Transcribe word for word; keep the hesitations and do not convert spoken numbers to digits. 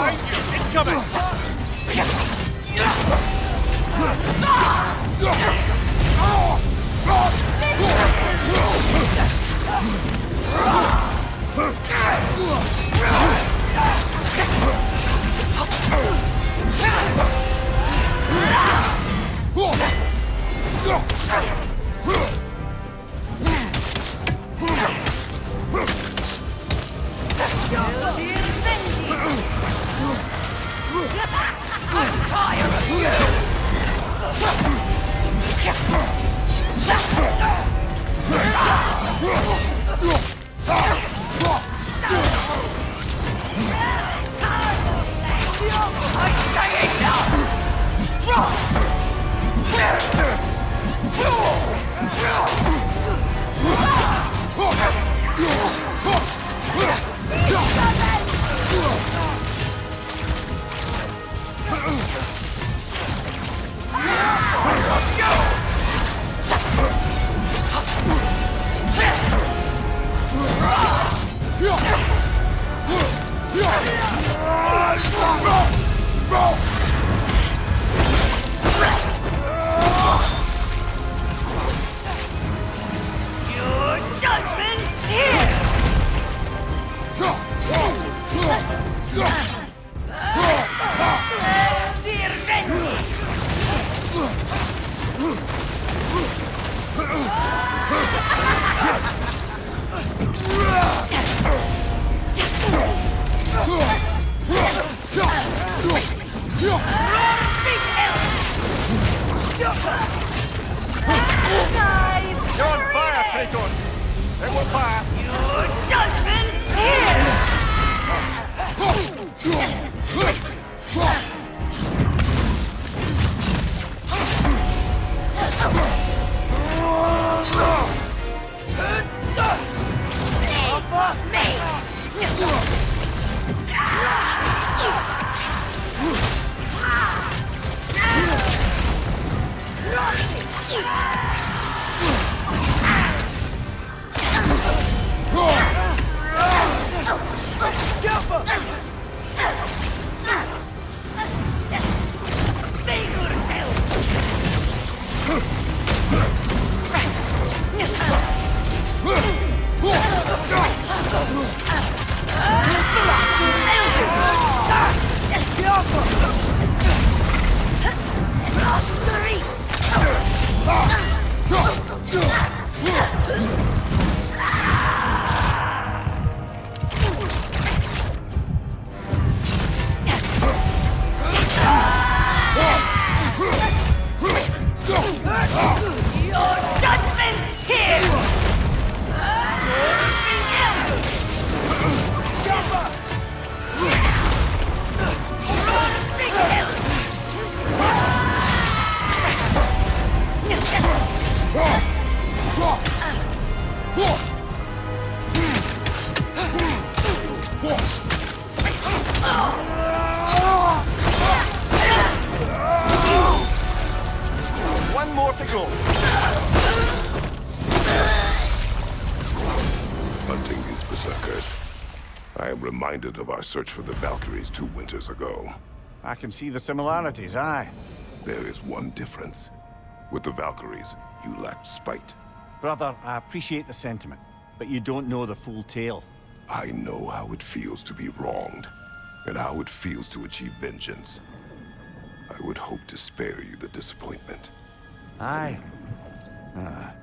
Hunting these Berzerkers. I am reminded of our search for the Valkyries two winters ago. I can see the similarities, aye. There is one difference. With the Valkyries, you lacked spite. Brother, I appreciate the sentiment, but you don't know the full tale. I know how it feels to be wronged, and how it feels to achieve vengeance. I would hope to spare you the disappointment. Aye. Ah.